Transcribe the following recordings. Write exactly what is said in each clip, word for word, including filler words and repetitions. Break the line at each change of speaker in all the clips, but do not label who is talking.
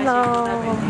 Hello。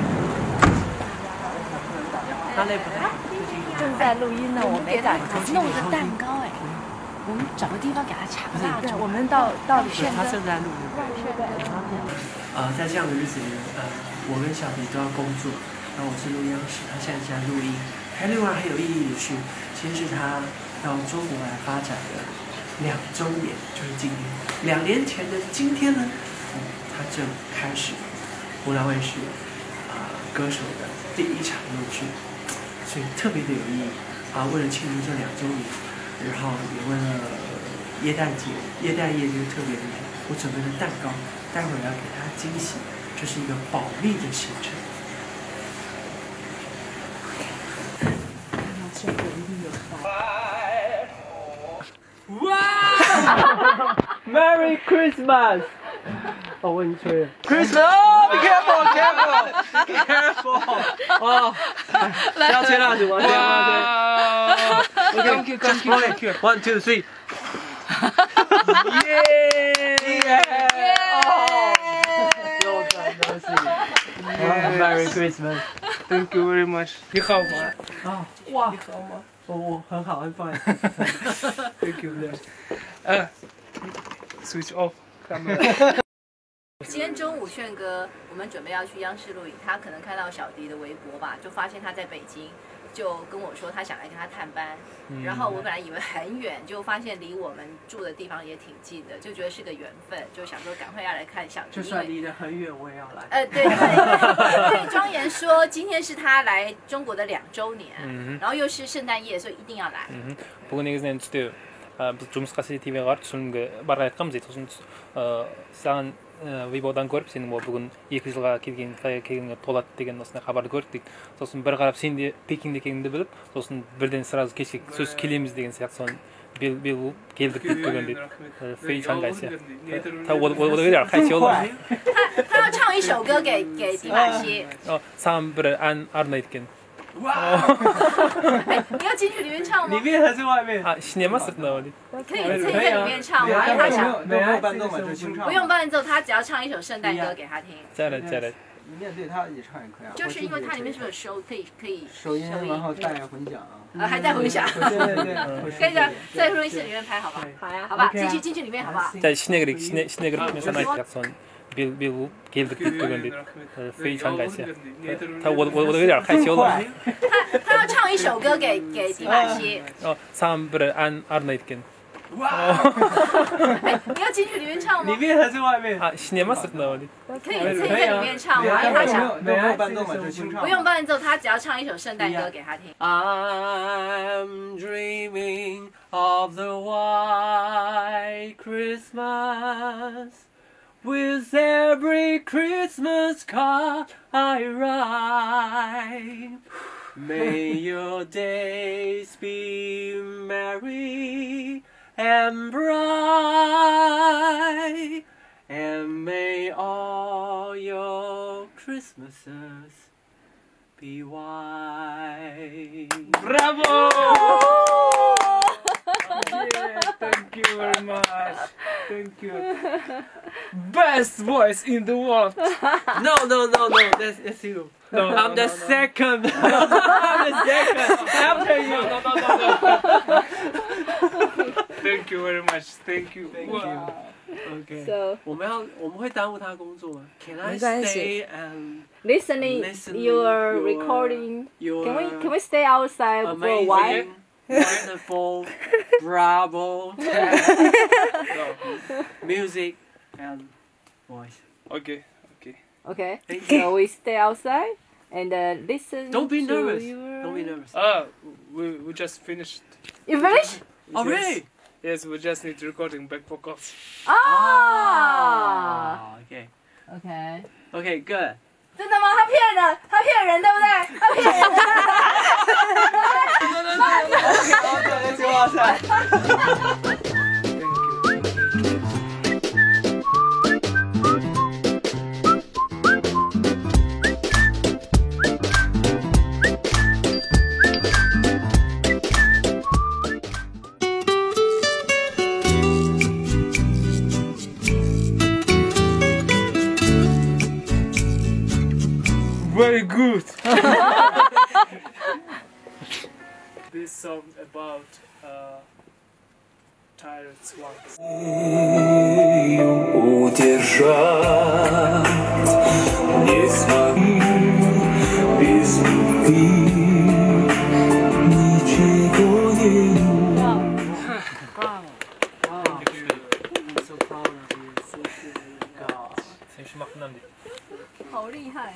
他累不累？
正在录音呢，我没敢
弄个蛋糕哎，我们找个地方给他插蜡烛。
我们到到
对，他正在录音。呃，在这样的日子里，呃，我跟小迪都要工作，然后我是录音师，他现在在录音。还另外还有意义的是，其实是他到中国来发展的两周年，就是今天。两年前的今天呢，嗯、他正开始湖南卫视啊、呃、歌手的第一场录制。所以特别的有意义啊！为了庆祝这两周年，然后也为了耶诞节、耶诞夜这个特别的日，我准备了蛋糕，待会儿要给他惊喜，这是一个保密的行程。哇 ！Merry Christmas！ 哦，我已经吹了。Christmas！ Oh, be careful, careful, careful！ 哦，不要吹蜡烛，不要吹。OK, just blow it. One, two, three. 耶！耶！哦，又真的是。Merry Christmas!
Thank you very much. 你好吗？
啊，哇！你好吗？我我很好，很棒。Thank you.
呃 ，switch off.
今天中午炫哥，我们准备要去央视录影，他可能看到小迪的微博吧，就发现他在北京，就跟我说他想来跟他探班。嗯、然后我本来以为很远，就发现离我们住的地方也挺近的，就觉得是个缘分，就想说赶快要来看小迪。
就算离得很远，我也要来。
呃，对对，对，庄严说今天是他来中国的两周年，嗯、然后又是圣诞夜，所以一定要来。
嗯、бүгін негізінен түсте біз жұмысқа сетеве барып түсірілімге бара жатқанбыз дейді. сосын саған вейбодан көріп сенің бүгін екі жылға келген келгенге толады деген осындай хабарды көрдік дейді. Сосын бір қарап сен де Пекинде екеніңді біліп, сосын бірден сразу кешке сөз келеміз деген сияқты соны бел бел болып келдік бүгін дейді. 非常感谢。他我我我都有点害羞了。
他他要唱一首歌给给迪玛希。
哦，сам бір ән арнайды екен.
哇！哎，你要进去里面唱吗？
里面还是外面？
啊，新年嘛，是的。
可以可以在里面唱吗？他想
没有伴奏嘛，就清唱。
不用伴奏，他只要唱一首圣诞歌给他听。
再来再来。
你面对他也唱也可以啊。
就是因为它里面是不是有收可以可以
收音，然后带混响
啊，还带混响。
对对对。
可以的，在录音室里面拍好吧？好呀，好吧，进去进去里面好不好？
在新年个新年新年个里面上来讲son。 别别无给的бүгін дейді. 非常感谢。他我我我都有点害羞了。
他他要唱一首歌给给迪玛希。
哦，сам бір ән арнайды екен.
哇！哎，你要进去里面唱吗？
里面还是外面？
啊，新年嘛，是的。
可以可以在里面唱吗？因为他想
没有伴奏嘛，就清唱。
不用伴奏，他只要唱一首圣诞歌给他听。
I'm dreaming of the white Christmas. With every Christmas card I write, may your days be merry and bright, and may all your Christmases be white. Bravo!
Yeah, thank you very much. Thank you. Best voice in the world.
No, no, no, no. That's, that's you.
No, no,
I'm
no,
the
no,
second. I'm the second. After you.
No, no, no, no, no. Thank you very much. Thank you.
Thank you. Okay.
So
我们要我们会耽误他工作吗 ？Can I
没关系
stay and
listening,
listening
your
your-
recording.
your
Can we can we stay outside for a while?
amazing, wonderful, bravo, music and voice?
Okay, okay.
Okay.
Thank you.
So we stay outside and uh, listen.
Don't be
to
nervous.
Your...
Don't be nervous.
Ah, we we just finished.
You finished?
Oh,
Yes.
really?
Yes, we just need recording back vocals.
Ah.
Oh, okay.
Okay.
Okay, good.
真的吗？他骗人，他骗人，对不对？他骗人。
Okay, okay, let's go outside.
Very good. This song about uh, tired swans.
Удержать не смогу без любви, ничего не
I'm so proud of you. Thank you. God.
생시막 남디.
好厉害。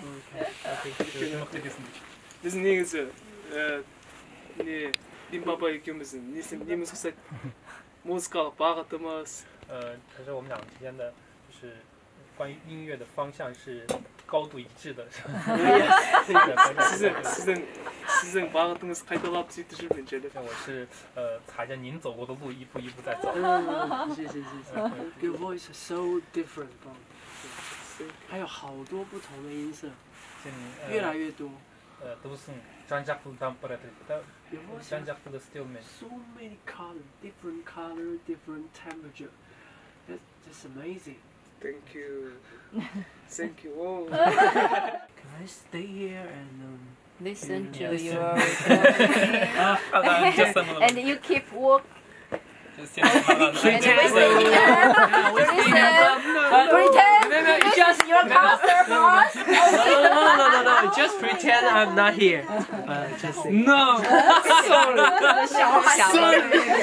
무슨 얘기지? 에, 네, 님爸爸 얘기 무슨? 님 님 속삭 모스카 바가트마스.
呃，可是我们俩之间的就是关于音乐的方向是高度一致的。
是是是是是바가트마스 가이드가 없이 드시면 되죠.
我是呃踩着您走过的路一步一步在走。
嗯，谢谢谢谢。Your voice is so different, bro. 还有好多不同的音色，越来越多。
都是专家夫当不来的，专家夫的 still man.
So many color, different color, different temperature. That's just amazing.
Thank you. Thank you. Oh.
Can I stay here and um,
Listen to
Listen.
your recording. And you keep work. And
Pretend.
listen here. Listen. Pretend.
just
Your master for us.
no, no, no, no, no, just pretend I'm not here. Uh, just sing.
No. Sorry.
小孩。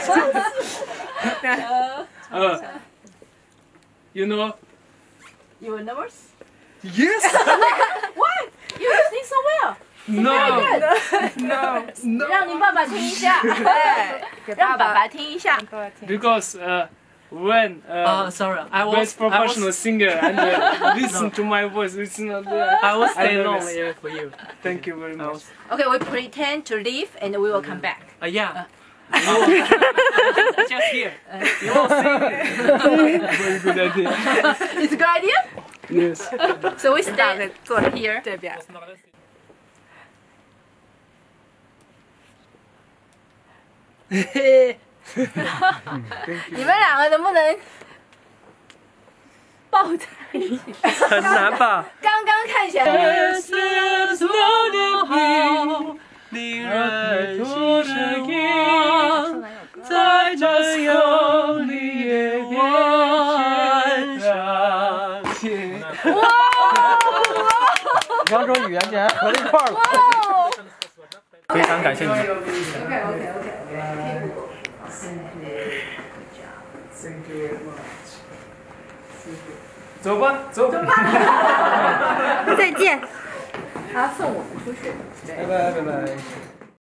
Uh, you know.
You were nervous?
Yes.
What? You sing so well.
No.
No.
No.
让您爸爸听一下。对，让爸爸听一下。
Because uh, when uh,
Uh, sorry, I
best
was, I
professional
was,
singer and uh, listen to my voice, it's not there.
I will stay
I'm
long
nervous.
here for you.
Thank you very
I
much.
was,
Okay, we pretend to leave and we will come back.
uh, yeah. Just here. You won't
Very good idea.
It's a good idea.
Yes.
So we stay here.
这边。
你们两个能不能抱在一起？
很难吧？
刚刚看起来。
令人心神光，在这有你的天上。
哇！
两种语言竟然合在一块儿了。
非常感谢你们。
OK OK OK OK。
Thank you very much. 走吧，走。
再见。
他送我们出去。
拜拜拜拜。